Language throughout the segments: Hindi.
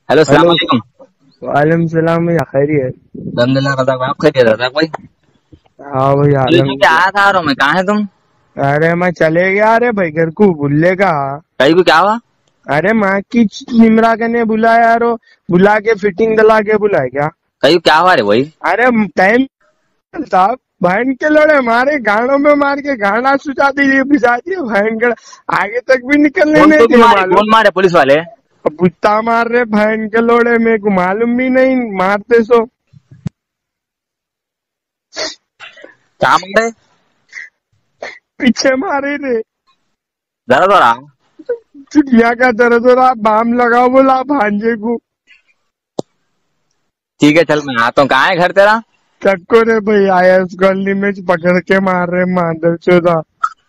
हेलो सलाम हेलो। वालेकुम। वालेकुम सलाम भैया, खैरियत? अल्हम्दुलिल्लाह रज़ाक भाई, आप खैरियत रज़ाक भाई? हाँ भैया, पूछने क्या अल्हम्दुलिल्लाह। आया था यार, मैं कहाँ है तुम? अरे मैं चले गया रे भाई घर को भूलेगा। कहीं को क्या हुआ? अरे माँ की निमरा के ने बुलाया रो, बुला के फिटिंग दिला के बुलाए क्या? कहीं को क्या हुआ रे भाई? अरे टाइम था। बहन के लड़े मारे गाड़ों में, मार के गाड़ा सुझा दी भिजा दिए बहन के। आगे तक भी निकलने कौन नहीं को भी दिए मारे, मालूम। कौन मारे पुलिस वाले? बुत्ता मार रहे बहन के लोड़े, मेरे को मालूम भी नहीं मारते सो। क्या मारे? पीछे मारे रे। दर्द हो रहा? दुनिया का दर्द हो रहा, बाम लगाओ बोला भांजे को। ठीक है चल, मैं आता हूँ। कहाँ है घर तेरा? चक्को रे भाई, आया उस गली में पकड़ के मार रहे माधव चौदह।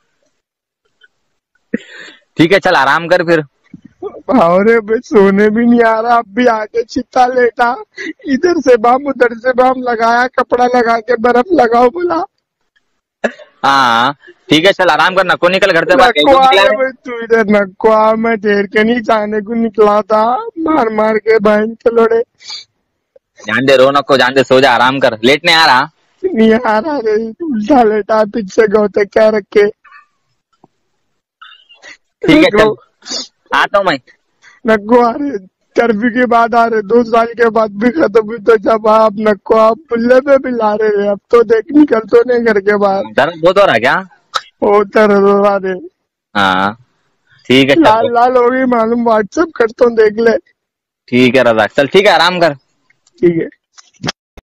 ठीक है चल, आराम कर फिर। भाव रे भाई, सोने भी नहीं आ रहा, अब भी आके चित्ता लेटा। इधर से बाम उधर से बाम लगाया, कपड़ा लगा के बर्फ लगाओ बोला। हाँ ठीक है चल, आराम कर। नको निकल घर से बाहर। कहीं नक्को को आ निकला रे रे? भाई, तू इधर नक्को आ, मैं ठेर के नहीं जाने को निकला था। मार मार के बहन के लोड़े। ध्यान दे, रो नको, जान दे, सो जा, आराम कर। लेट नहीं आ रहा? नहीं आ रहा रे, उल्टा लेटा पीछे गौते क्या रखे। ठीक है गौ चल, आता हूँ मैं। नक्को आ रहे, कर्फ्यू के बाद आ रहे, 2 साल के बाद भी खत्म हुई तो जब आप नक्को आप बुल्ले पे भी ला रहे हैं, अब तो देख निकल तो नहीं घर के बाहर। दर्द बहुत हो रहा है क्या? ओ तरह रहे। हाँ ठीक है चल। लाल लाल हो गई मालूम, व्हाट्सएप करता हूँ देख ले। ठीक है रज़ाक, चल ठीक है, आराम कर। ठीक है।